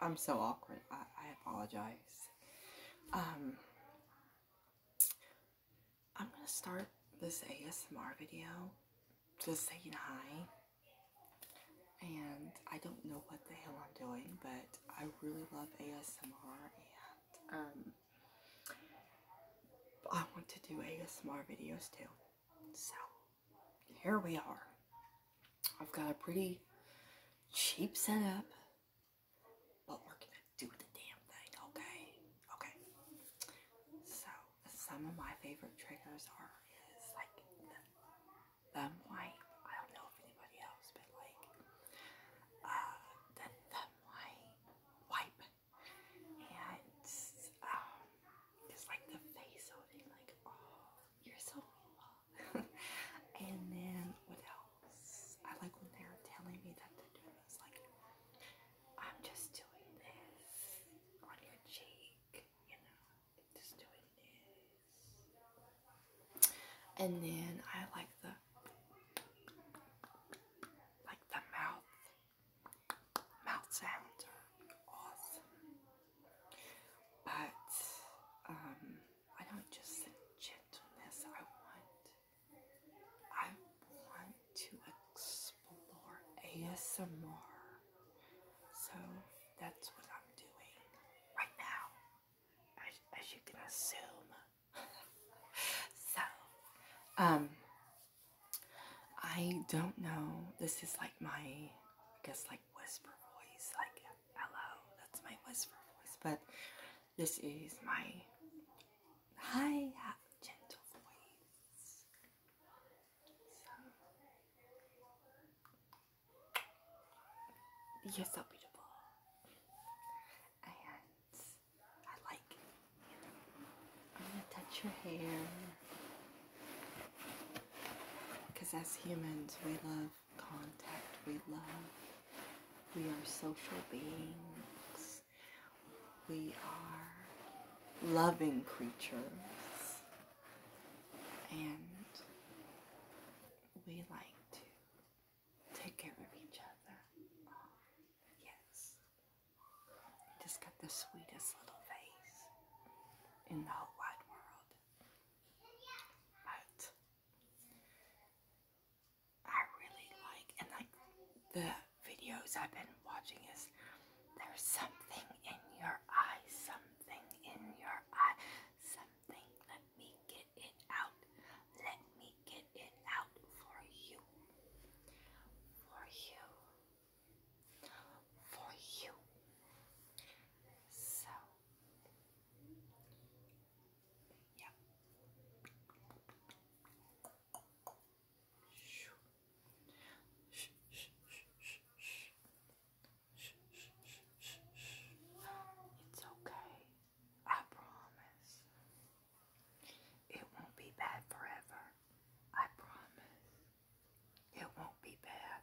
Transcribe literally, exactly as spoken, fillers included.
I'm so awkward. I, I apologize. Um, I'm gonna start this A S M R video just saying hi. And I don't know what the hell I'm doing, but I really love A S M R, and um, I want to do A S M R videos too. So here we are. I've got a pretty cheap setup, but we're gonna do the damn thing, okay? Okay. So some of my favorite triggers are is like the thumb wipe. I don't know if anybody else, but like uh, the thumb wipe, wipe, and um, just like the face of it, like oh, you're so cool. And then what else? I like when they're telling me that they're doing this, like I'm just doing this on your cheek, you know, just doing this. And then I like the like the mouth mouth sounds are awesome. But um I don't just say gentleness. I want I want to explore A S M R. So that's what I'm doing right now, as, as you can assume. So, um, I don't know. This is like my, I guess, like whisper voice. Like, hello, that's my whisper voice. But this is my hi, gentle voice. So, you're so beautiful. And I like, you know, I'm gonna touch your hair. Because as humans, we love contact, we love, we are social beings, we are loving creatures, and we like to take care of each other. Oh, yes. Just got the sweetest little face in the whole wide world. But I really like, and like the videos I've been watching is there's something in your eye, something in your eye, something. Let me get it out. Let me get it out for you. For you. For you. So, yeah. Shh. Shh, shh, shh, shh, shh. Shh, shh, shh, shh, shh. It's okay. I promise. It won't be bad forever. I promise. It won't be bad.